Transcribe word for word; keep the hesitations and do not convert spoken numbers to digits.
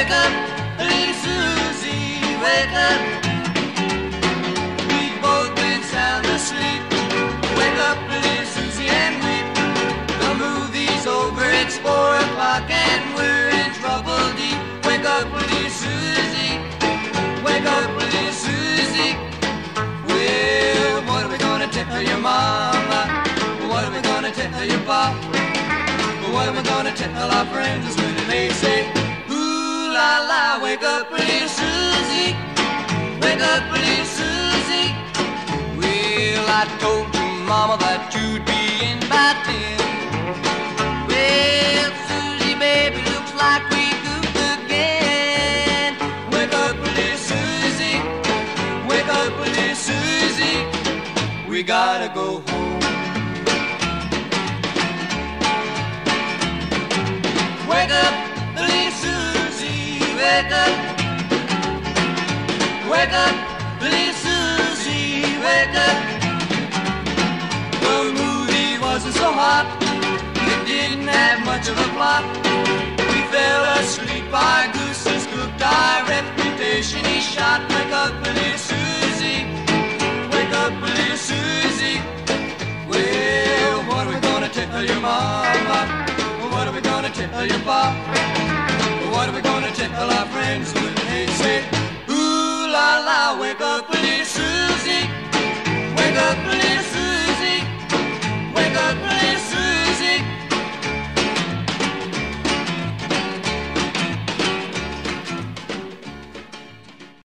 Wake up, little Susie, wake up. We've both been sound asleep. Wake up, little Susie, and weep. The movie's over, it's four o'clock and we're in trouble deep. Wake up, little Susie, wake up, little Susie. Well, what are we gonna tell your mama? What are we gonna tell your pop? What are we gonna tell our friends when they say, ooh la la, wake up, little Susie, wake up, little Susie. Well, I told your mama that you'd be in by ten. Well, Susie, baby, looks like we goofed again. Wake up, little Susie, wake up, little Susie. We gotta go home. Wake up, little Susie, wake up. Wake up, little Susie, wake up. The movie wasn't so hot, it didn't have much of a plot. We fell asleep, our goose is cooked, our reputation is shot. Wake up, little Susie, wake up, little Susie. Well, what are we gonna tell your mama? What are we gonna tell your pop? What are we gonna tell our friends?